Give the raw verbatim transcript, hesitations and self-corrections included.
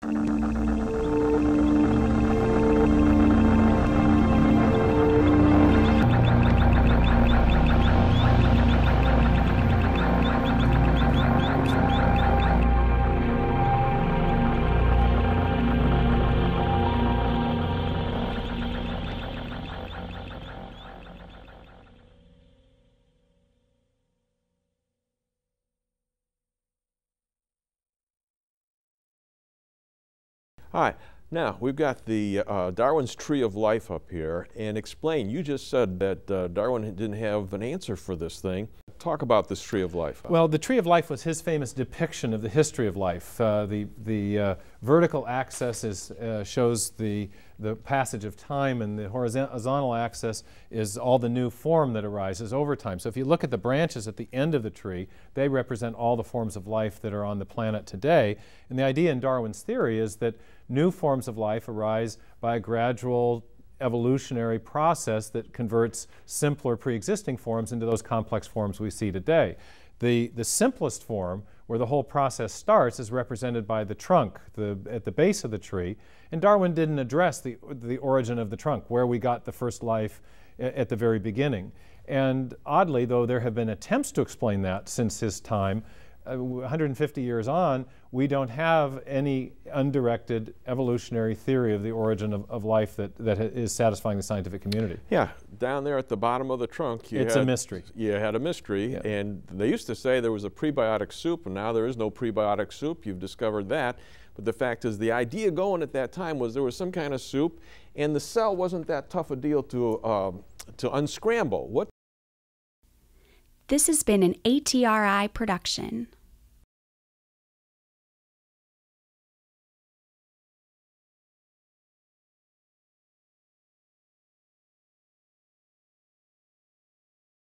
Hi. Now, we've got the uh, Darwin's Tree of Life up here, and explain, you just said that uh, Darwin didn't have an answer for this thing. Talk about this Tree of Life. Well, the Tree of Life was his famous depiction of the history of life. Uh, the the uh, vertical axis is, uh, shows the, the passage of time, and the horizontal axis is all the new form that arises over time. So if you look at the branches at the end of the tree, they represent all the forms of life that are on the planet today. And the idea in Darwin's theory is that new forms of life arise by a gradual evolutionary process that converts simpler pre-existing forms into those complex forms we see today. The, the simplest form, where the whole process starts, is represented by the trunk the, at the base of the tree. And Darwin didn't address the, the origin of the trunk, where we got the first life at the very beginning. And oddly, though there have been attempts to explain that since his time, uh, one hundred fifty years on, we don't have any undirected evolutionary theory of the origin of, of life that, that is satisfying the scientific community. Yeah, down there at the bottom of the trunk, you it's had, a mystery. You had a mystery, yeah. And they used to say there was a prebiotic soup, and now there is no prebiotic soup. You've discovered that. But the fact is, the idea going at that time was there was some kind of soup, and the cell wasn't that tough a deal to, uh, to unscramble. What? This has been an A T R I production.